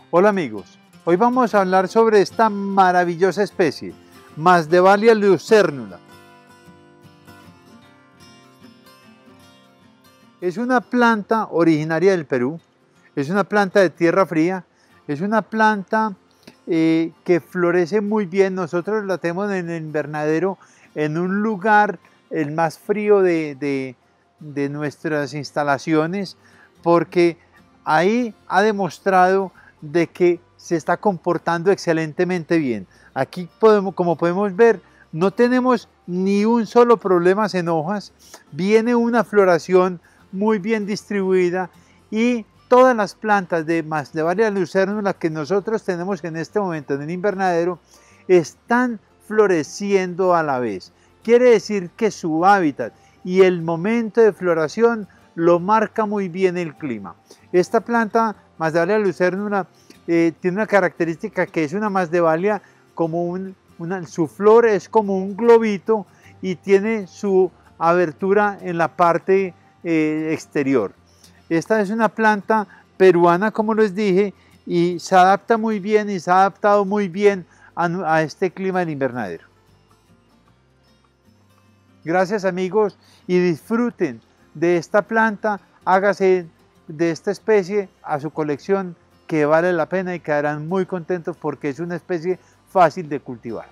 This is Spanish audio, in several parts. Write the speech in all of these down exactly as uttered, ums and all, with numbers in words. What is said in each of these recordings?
Hola amigos, hoy vamos a hablar sobre esta maravillosa especie, Masdevallia lucernula. Es una planta originaria del Perú, es una planta de tierra fría, es una planta eh, que florece muy bien. Nosotros la tenemos en el invernadero en un lugar el más frío de, de, de nuestras instalaciones, porque ahí ha demostrado de que se está comportando excelentemente bien. Aquí podemos, como podemos ver, no tenemos ni un solo problema en hojas, viene una floración muy bien distribuida y todas las plantas de Masdevallia lucernula que nosotros tenemos en este momento en el invernadero están floreciendo a la vez. Quiere decir que su hábitat y el momento de floración lo marca muy bien el clima. Esta planta Masdevallia lucernula eh, tiene una característica que es una Masdevallia como un, una, su flor es como un globito y tiene su abertura en la parte eh, exterior. Esta es una planta peruana, como les dije, y se adapta muy bien y se ha adaptado muy bien a, a este clima del invernadero. Gracias amigos y disfruten de esta planta, hágase de esta especie a su colección que vale la pena y quedarán muy contentos porque es una especie fácil de cultivar.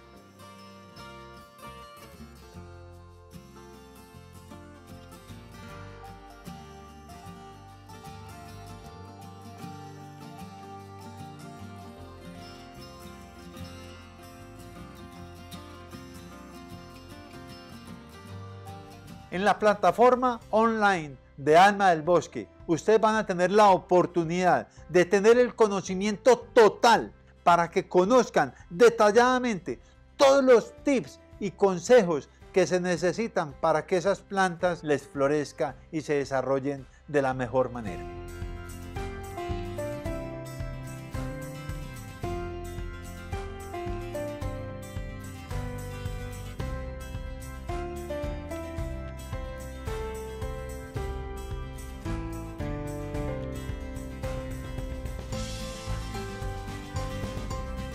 En la plataforma online de Alma del Bosque, ustedes van a tener la oportunidad de tener el conocimiento total para que conozcan detalladamente todos los tips y consejos que se necesitan para que esas plantas les florezcan y se desarrollen de la mejor manera.